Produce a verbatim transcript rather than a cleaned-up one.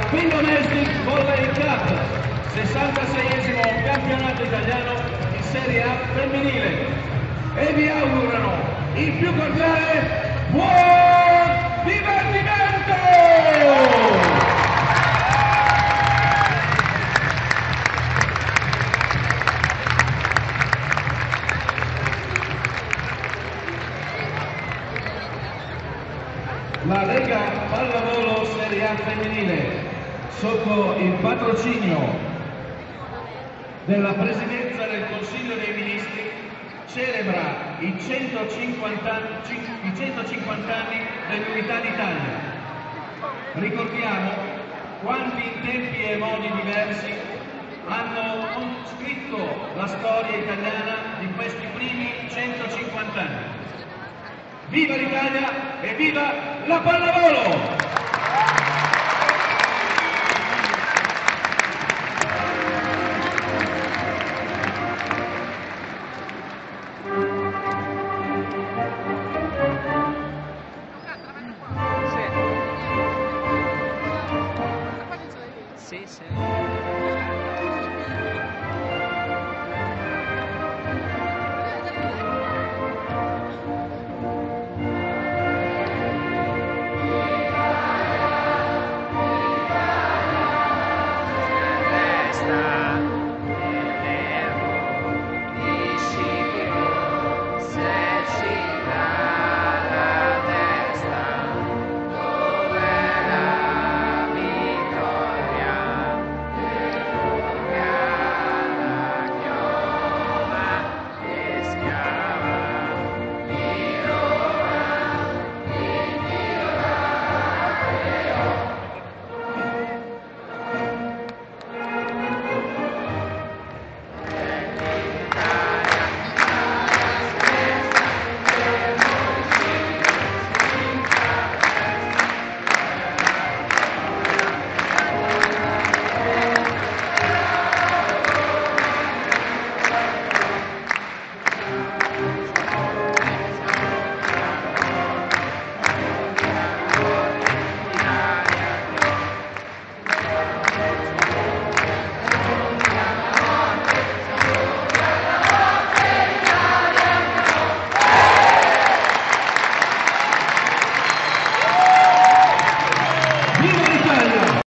Queen Domestic Volley Cup, sessantaseiesimo campionato italiano di Serie A femminile, e vi augurano il più cordiale buon divertimento! La Lega Pallavolo Serie A femminile, sotto il patrocinio della Presidenza del Consiglio dei Ministri, celebra i centocinquanta anni dell'Unità d'Italia. Ricordiamo quanti in tempi e modi diversi hanno scritto la storia italiana di questi primi centocinquanta anni. Viva l'Italia e viva la pallavolo!